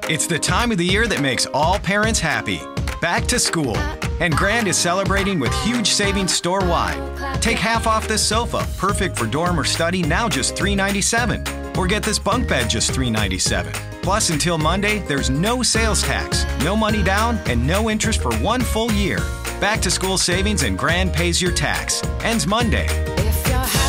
It's the time of the year that makes all parents happy. Back to school. And Grand is celebrating with huge savings store-wide. Take half off this sofa, perfect for dorm or study, now just $397. Or get this bunk bed just $397. Plus, until Monday, there's no sales tax, no money down, and no interest for 1 full year. Back to school savings and Grand pays your tax. Ends Monday. If you're